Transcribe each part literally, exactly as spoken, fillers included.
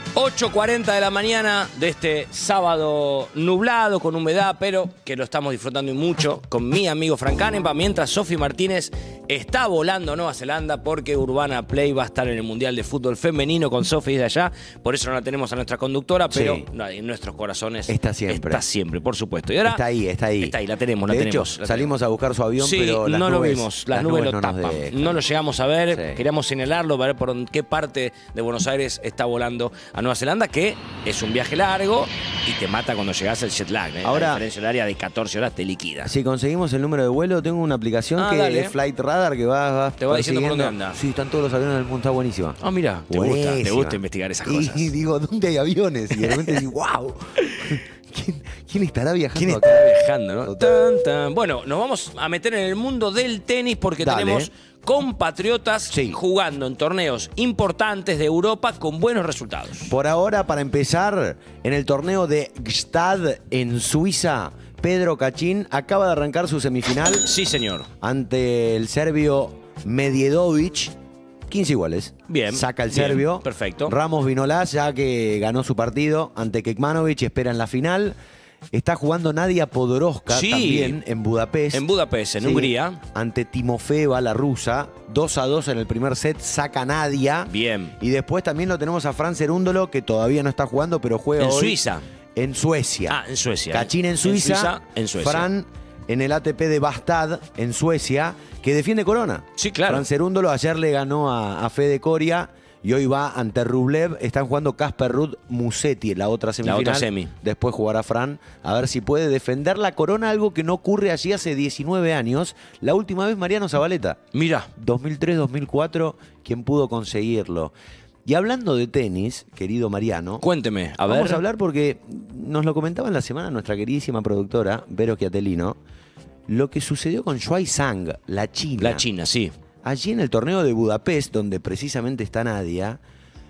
ocho cuarenta de la mañana de este sábado nublado, con humedad, pero que lo estamos disfrutando y mucho con mi amigo Frank Canenbaum, mientras Sofi Martínez está volando a Nueva Zelanda porque Urbana Play va a estar en el Mundial de Fútbol Femenino con Sofi de allá. Por eso no la tenemos a nuestra conductora, pero sí, no, en nuestros corazones está siempre. Está siempre, por supuesto. Y ahora, está ahí, está ahí. Está ahí, la tenemos, la de tenemos. Hecho, la salimos tenemos. a buscar su avión, sí, pero las no nubes, lo vimos. Las, las nubes, nubes lo no tapan. No lo llegamos a ver. Sí. Queríamos señalarlo, para ver por qué parte de Buenos Aires está volando a Nueva Zelanda, que es un viaje largo y te mata cuando llegas al jet lag. ¿eh? Ahora, la diferencia horaria de catorce horas te liquida. Si conseguimos el número de vuelo, tengo una aplicación ah, que dale. es Flight Radar, que va, va te va diciendo por dónde anda. Sí, están todos los aviones del mundo, está buenísima. Ah, mira, te gusta, te gusta investigar esas cosas. Y, y digo, ¿dónde hay aviones? Y de repente digo, wow. ¿Quién, ¿Quién estará viajando ¿Quién acá? estará viajando, no? Tan, tan. Bueno, nos vamos a meter en el mundo del tenis porque Dale. tenemos compatriotas sí. jugando en torneos importantes de Europa con buenos resultados. Por ahora, para empezar, en el torneo de Gstad en Suiza, Pedro Cachin acaba de arrancar su semifinal. Sí, señor. Ante el serbio Medjedovic. quince iguales. Bien. Saca el bien, serbio. Perfecto. Ramos Vinolas, ya que ganó su partido ante Kekmanovic, espera en la final. Está jugando Nadia Podoroska sí. también en Budapest. En Budapest, en sí. Hungría. Ante Timofeeva, la rusa. dos a dos en el primer set, saca Nadia. Bien. Y después también lo tenemos a Fran Cerúndolo, que todavía no está jugando, pero juega en hoy. Suiza. En Suecia. Ah, en Suecia. Cachin en Suiza. En Suiza, en Suecia. Fran en el A T P de Bastad, en Suecia, que defiende corona. Sí, claro. Fran Cerúndolo ayer le ganó a, a Fede Coria y hoy va ante Rublev. Están jugando Casper Ruud, Musetti, la otra semifinal. La otra semi. Después jugará Fran, a ver si puede defender la corona, algo que no ocurre allí hace diecinueve años. La última vez Mariano Zabaleta. Mira. dos mil tres, dos mil cuatro, quien pudo conseguirlo. Y hablando de tenis, querido Mariano. Cuénteme, a vamos ver. Vamos a hablar porque nos lo comentaba en la semana nuestra queridísima productora, Vero Chiatelino, lo que sucedió con Shuai Zhang, la china. La china, sí. Allí en el torneo de Budapest, donde precisamente está Nadia,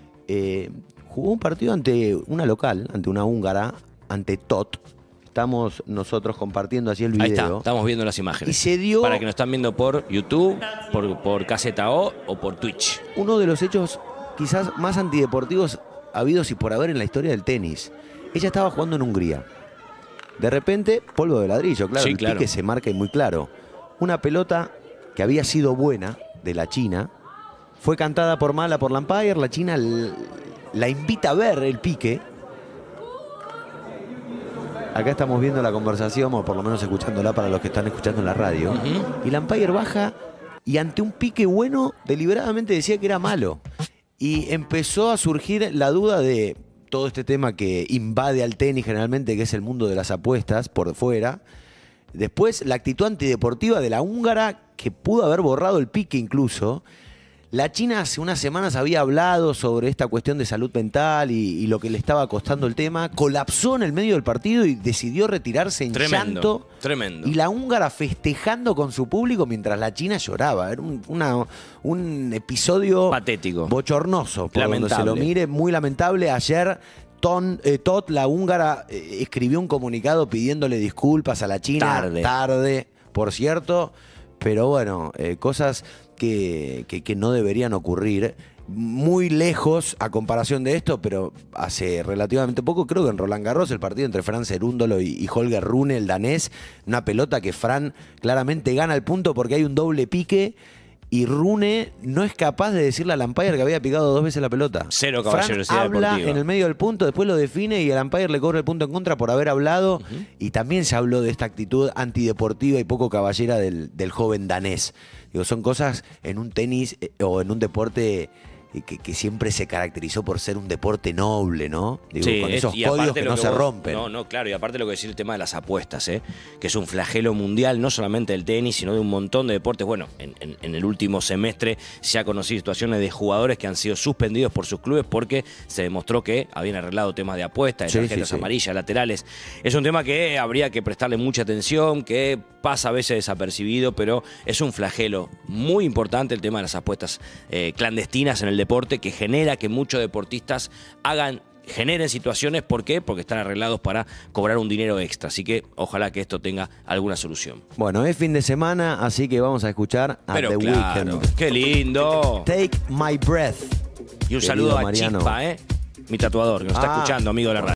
eh, jugó un partido ante una local, ante una húngara, ante Tot. Estamos nosotros compartiendo así el video. Ahí está, estamos viendo las imágenes. Y se dio... Para que nos están viendo por YouTube, por, por Caseta O o por Twitch. Uno de los hechos quizás más antideportivos habidos y por haber en la historia del tenis. Ella estaba jugando en Hungría. De repente, polvo de ladrillo, claro, sí, el claro. pique se marca y muy claro. Una pelota que había sido buena de la China, fue cantada por mala por la umpire, la China la invita a ver el pique. Acá estamos viendo la conversación, o por lo menos escuchándola para los que están escuchando en la radio. Uh-huh. Y la umpire baja y ante un pique bueno, deliberadamente decía que era malo. Y empezó a surgir la duda de todo este tema que invade al tenis generalmente, que es el mundo de las apuestas por fuera. Después, la actitud antideportiva de la húngara, que pudo haber borrado el pique incluso. La China hace unas semanas había hablado sobre esta cuestión de salud mental y, y lo que le estaba costando el tema. Colapsó en el medio del partido y decidió retirarse en tremendo, llanto. Tremendo. Y la húngara festejando con su público mientras la China lloraba. Era un, una, un episodio patético, bochornoso, por lamentable. Donde se lo mire, muy lamentable. Ayer Ton, eh, Tot, la húngara, eh, escribió un comunicado pidiéndole disculpas a la China. Tarde. Tarde, por cierto. Pero bueno, eh, cosas que, que, que no deberían ocurrir. Muy lejos a comparación de esto, pero hace relativamente poco, creo que en Roland Garros, el partido entre Fran Cerúndolo y, y Holger Rune, el danés, una pelota que Fran claramente gana el punto porque hay un doble pique. Y Rune no es capaz de decirle al umpire que había picado dos veces la pelota. Cero caballerosidad Fran habla deportiva. En el medio del punto, después lo define y el umpire le cobra el punto en contra por haber hablado. Uh-huh. Y también se habló de esta actitud antideportiva y poco caballera del, del joven danés. Digo, son cosas en un tenis eh, o en un deporte que, que siempre se caracterizó por ser un deporte noble, ¿no? Digo, sí, con esos es, códigos que, que no vos, se rompen. No, no, claro, y aparte lo que decir el tema de las apuestas, ¿eh? Que es un flagelo mundial, no solamente del tenis, sino de un montón de deportes. Bueno, en, en, en el último semestre se ha conocido situaciones de jugadores que han sido suspendidos por sus clubes porque se demostró que habían arreglado temas de apuestas, de sí, tarjetas sí, sí. amarillas, laterales. Es un tema que habría que prestarle mucha atención, que pasa a veces desapercibido, pero es un flagelo muy importante el tema de las apuestas eh, clandestinas en el deporte, que genera que muchos deportistas hagan, generen situaciones. ¿Por qué? Porque están arreglados para cobrar un dinero extra. Así que ojalá que esto tenga alguna solución. Bueno, es fin de semana, así que vamos a escuchar a Pero The claro, Weeknd. ¡qué lindo! Take My Breath. Y un saludo a Mariano. Chispa, ¿eh? mi tatuador, que nos está Ah. escuchando, amigo de la radio.